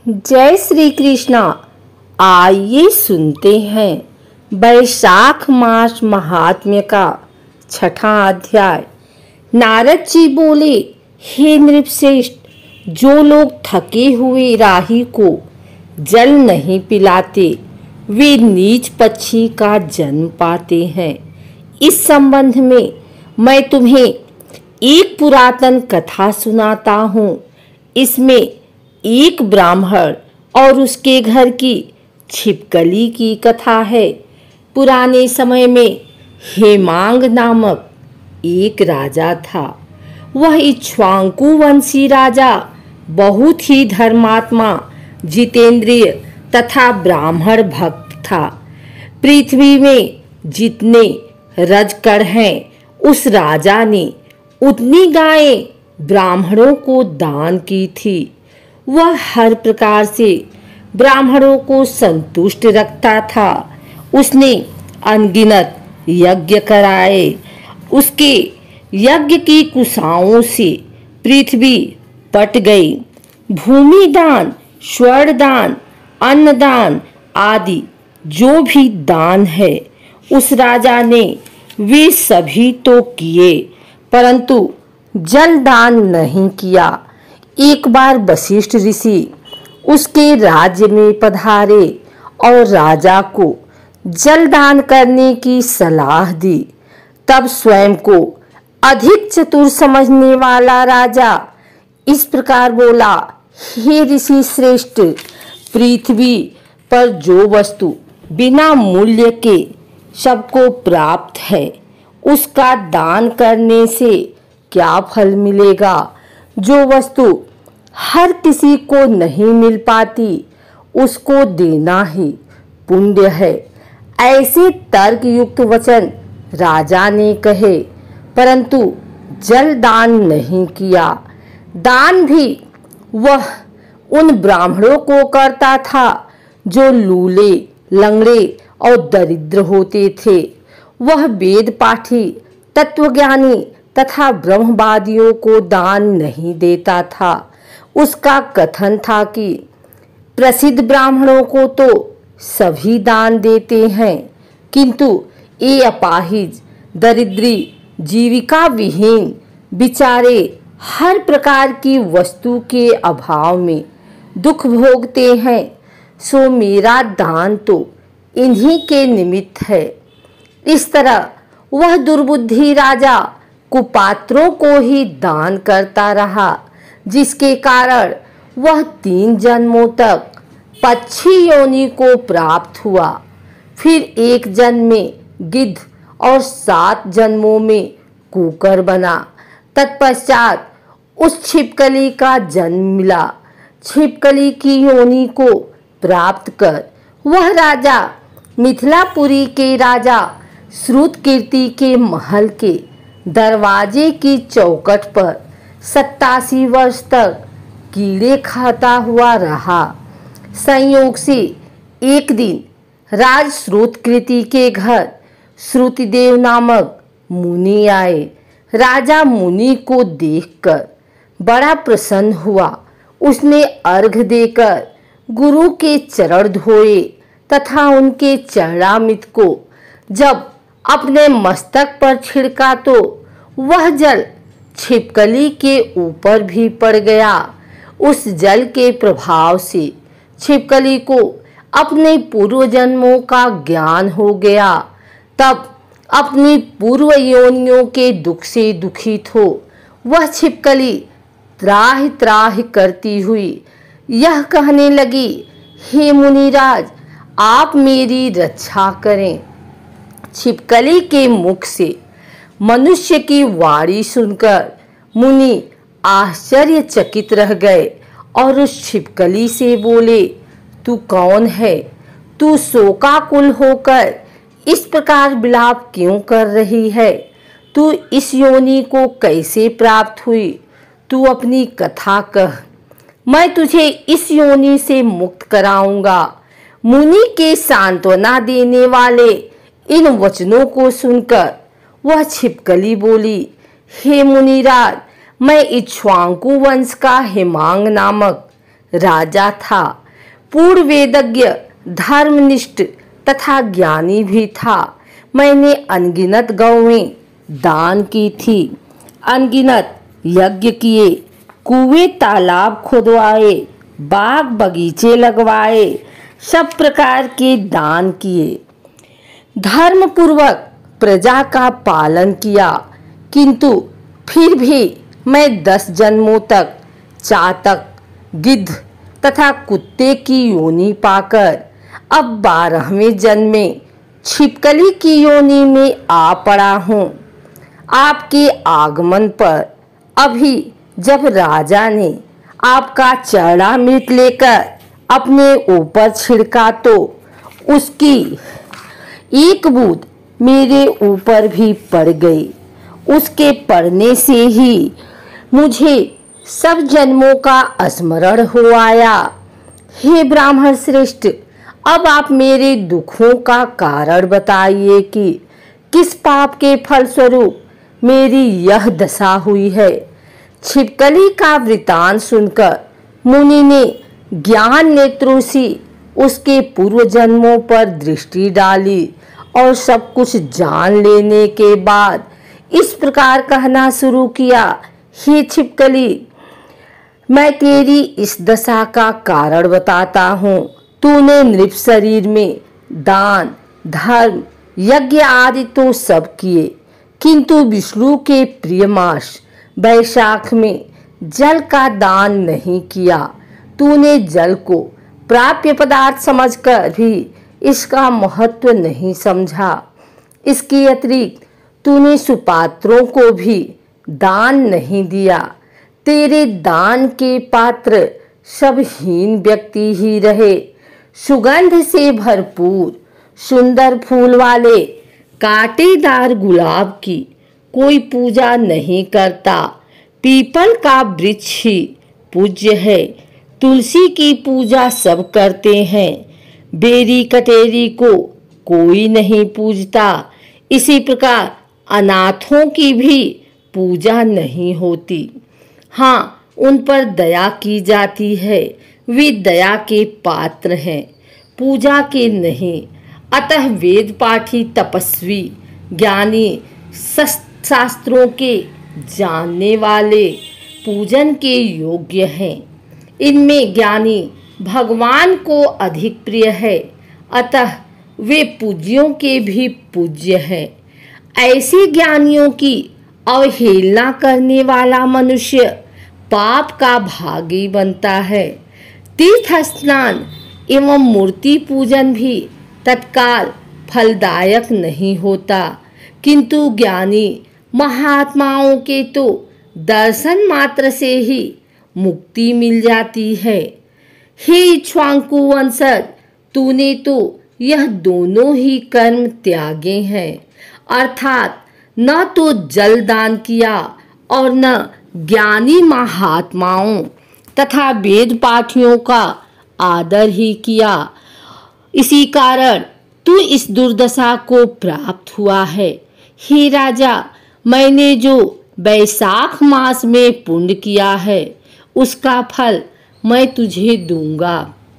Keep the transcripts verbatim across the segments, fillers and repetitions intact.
जय श्री कृष्णा। आइए सुनते हैं वैशाख मास महात्म्य का छठा अध्याय। नारद जी बोले, हे नृपश्रेष्ठ, जो लोग थके हुए राही को जल नहीं पिलाते वे नीच पक्षी का जन्म पाते हैं। इस संबंध में मैं तुम्हें एक पुरातन कथा सुनाता हूँ। इसमें एक ब्राह्मण और उसके घर की छिपकली की कथा है। पुराने समय में हेमांग नामक एक राजा था। वह इक्ष्वाकु वंशी राजा बहुत ही धर्मात्मा, जितेंद्रिय तथा ब्राह्मण भक्त था। पृथ्वी में जितने रजकण हैं, उस राजा ने उतनी गायें ब्राह्मणों को दान की थी। वह हर प्रकार से ब्राह्मणों को संतुष्ट रखता था। उसने अनगिनत यज्ञ कराए। उसके यज्ञ की कुशाओं से पृथ्वी पट गई। भूमि दान, स्वर्ण दान, अन्न दान आदि जो भी दान है, उस राजा ने वे सभी तो किए, परंतु जल दान नहीं किया। एक बार वशिष्ठ ऋषि उसके राज्य में पधारे और राजा को जल दान करने की सलाह दी। तब स्वयं को अधिक चतुर समझने वाला राजा इस प्रकार बोला, हे ऋषि श्रेष्ठ, पृथ्वी पर जो वस्तु बिना मूल्य के सबको प्राप्त है, उसका दान करने से क्या फल मिलेगा? जो वस्तु हर किसी को नहीं मिल पाती, उसको देना ही पुण्य है। ऐसे तर्क युक्त वचन राजा ने कहे, परंतु जल दान नहीं किया। दान भी वह उन ब्राह्मणों को करता था जो लूले, लंगड़े और दरिद्र होते थे। वह वेद पाठी, तत्वज्ञानी तथा ब्रह्मवादियों को दान नहीं देता था। उसका कथन था कि प्रसिद्ध ब्राह्मणों को तो सभी दान देते हैं, किंतु ये अपाहिज, दरिद्री, जीविका विहीन बेचारे हर प्रकार की वस्तु के अभाव में दुख भोगते हैं। सो मेरा दान तो इन्हीं के निमित्त है। इस तरह वह दुर्बुद्धि राजा कुपात्रों को ही दान करता रहा, जिसके कारण वह तीन जन्मों तक पक्षी योनि को प्राप्त हुआ। फिर एक जन्म में गिद्ध और सात जन्मों में कुकर बना। तत्पश्चात उस छिपकली का जन्म मिला। छिपकली की योनि को प्राप्त कर वह राजा मिथिलापुरी के राजा श्रुतकीर्ति के महल के दरवाजे की चौखट पर सत्तासी वर्ष तक कीड़े खाता हुआ रहा। संयोग से एक दिन राज श्रुतकीर्ति के घर श्रुतिदेव नामक मुनि आए। राजा मुनि को देखकर बड़ा प्रसन्न हुआ। उसने अर्घ देकर गुरु के चरण धोए तथा उनके चरणामृत को जब अपने मस्तक पर छिड़का तो वह जल छिपकली के ऊपर भी पड़ गया। उस जल के प्रभाव से छिपकली को अपने पूर्व जन्मों का ज्ञान हो गया। तब अपनी पूर्व योनियों के दुख से दुखित हो वह छिपकली त्राहि त्राहि करती हुई यह कहने लगी, हे मुनिराज, आप मेरी रक्षा करें। छिपकली के मुख से मनुष्य की वाणी सुनकर मुनि आश्चर्यचकित रह गए और उस छिपकली से बोले, तू कौन है? तू शोकाकुल होकर इस प्रकार विलाप क्यों कर रही है? तू इस योनि को कैसे प्राप्त हुई? तू अपनी कथा कह, मैं तुझे इस योनि से मुक्त कराऊंगा। मुनि के सांत्वना देने वाले इन वचनों को सुनकर वह छिपकली बोली, हे मुनिराज, मैं इक्ष्वाकु वंश का हेमांग नामक राजा था। पूर्ण वेदज्ञ, धर्मनिष्ठ तथा ज्ञानी भी था। मैंने अनगिनत गौएं दान की थी, अनगिनत यज्ञ किए, कुएं तालाब खुदवाए, बाग बगीचे लगवाए, सब प्रकार के दान किए। धर्म पूर्वक प्रजा का पालन किया, किंतु फिर भी मैं दस जन्मों तक चातक, गिद्ध तथा कुत्ते की योनि पाकर अब बारहवें जन्म में छिपकली की योनि में आ पड़ा हूँ। आपके आगमन पर अभी जब राजा ने आपका चरणामृत लेकर अपने ऊपर छिड़का तो उसकी एक बूंद मेरे ऊपर भी पड़ गई। उसके पड़ने से ही मुझे सब जन्मों का स्मरण हो आया। हे ब्राह्मण श्रेष्ठ, अब आप मेरे दुखों का कारण बताइए कि किस पाप के फलस्वरूप मेरी यह दशा हुई है। छिपकली का वृतांत सुनकर मुनि ने ज्ञान नेत्रों से उसके पूर्व जन्मों पर दृष्टि डाली और सब कुछ जान लेने के बाद इस प्रकार कहना शुरू किया, हे छिपकली, मैं तेरी इस दशा का कारण बताता हूँ। तूने नृप शरीर में दान, धर्म, यज्ञ आदि तो सब किए, किंतु विष्णु के प्रिय मास वैशाख में जल का दान नहीं किया। तूने जल को प्राप्य पदार्थ समझकर भी इसका महत्व नहीं समझा। इसके अतिरिक्त तूने सुपात्रों को भी दान नहीं दिया। तेरे दान के पात्र सब हीन व्यक्ति ही रहे। सुगंध से भरपूर सुंदर फूल वाले कांटेदार गुलाब की कोई पूजा नहीं करता। पीपल का वृक्ष ही पूज्य है। तुलसी की पूजा सब करते हैं। बेरी कटेरी को कोई नहीं पूजता। इसी प्रकार अनाथों की भी पूजा नहीं होती। हाँ, उन पर दया की जाती है। वे दया के पात्र हैं, पूजा के नहीं। अतः वेद पाठी, तपस्वी, ज्ञानी, शास्त्रों के जानने वाले पूजन के योग्य हैं। इनमें ज्ञानी भगवान को अधिक प्रिय है, अतः वे पूज्यों के भी पूज्य हैं। ऐसे ज्ञानियों की अवहेलना करने वाला मनुष्य पाप का भागी बनता है। तीर्थ स्नान एवं मूर्ति पूजन भी तत्काल फलदायक नहीं होता, किंतु ज्ञानी महात्माओं के तो दर्शन मात्र से ही मुक्ति मिल जाती है। हे इक्ष्वाकु वंशज, तूने तो यह दोनों ही कर्म त्यागे हैं, अर्थात न तो जल दान किया और न ज्ञानी महात्माओं तथा वेद पाठियों का आदर ही किया। इसी कारण तू इस दुर्दशा को प्राप्त हुआ है। हे राजा, मैंने जो वैशाख मास में पुण्य किया है उसका फल मैं तुझे दूंगा।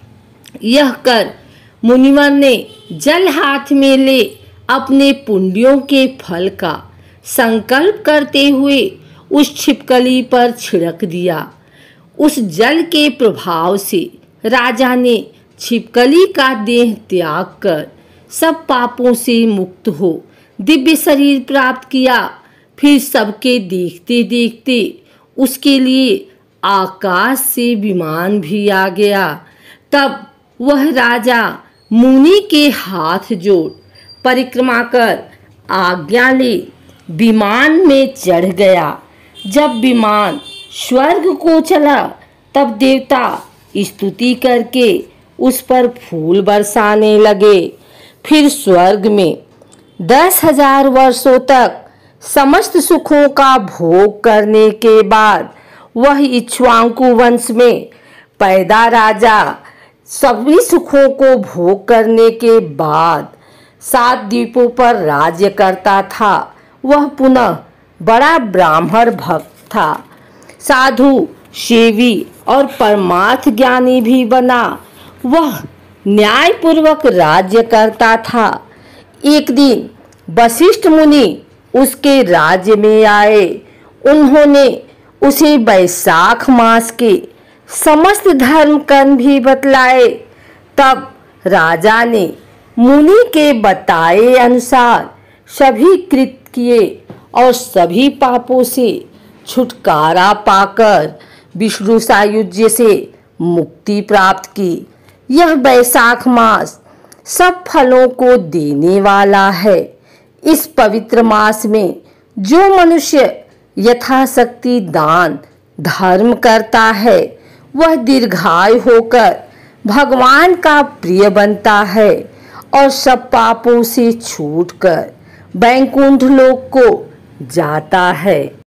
यह कर मुनिवर ने जल हाथ में ले अपने पुण्यों के फल का संकल्प करते हुए उस छिपकली पर छिड़क दिया। उस जल के प्रभाव से राजा ने छिपकली का देह त्याग कर सब पापों से मुक्त हो दिव्य शरीर प्राप्त किया। फिर सबके देखते देखते उसके लिए आकाश से विमान भी आ गया। तब वह राजा मुनि के हाथ जोड़ परिक्रमा कर आज्ञा ले विमान में चढ़ गया। जब विमान स्वर्ग को चला तब देवता स्तुति करके उस पर फूल बरसाने लगे। फिर स्वर्ग में दस हजार वर्षों तक समस्त सुखों का भोग करने के बाद वह इक्ष्वाकु वंश में पैदा राजा सभी सुखों को भोग करने के बाद सात द्वीपों पर राज्य करता था। वह पुनः बड़ा ब्राह्मण भक्त था। साधु सेवी और परमार्थ ज्ञानी भी बना। वह न्यायपूर्वक राज्य करता था। एक दिन वशिष्ठ मुनि उसके राज्य में आए। उन्होंने उसे वैशाख मास के समस्त धर्म कर्म भी बतलाए। तब राजा ने मुनि के बताए अनुसार सभी कृत किए और सभी पापों से छुटकारा पाकर विष्णु सायुज्य से मुक्ति प्राप्त की। यह वैशाख मास सब फलों को देने वाला है। इस पवित्र मास में जो मनुष्य यथाशक्ति दान धर्म करता है वह दीर्घायु होकर भगवान का प्रिय बनता है और सब पापों से छूटकर वैकुंठ लोक को जाता है।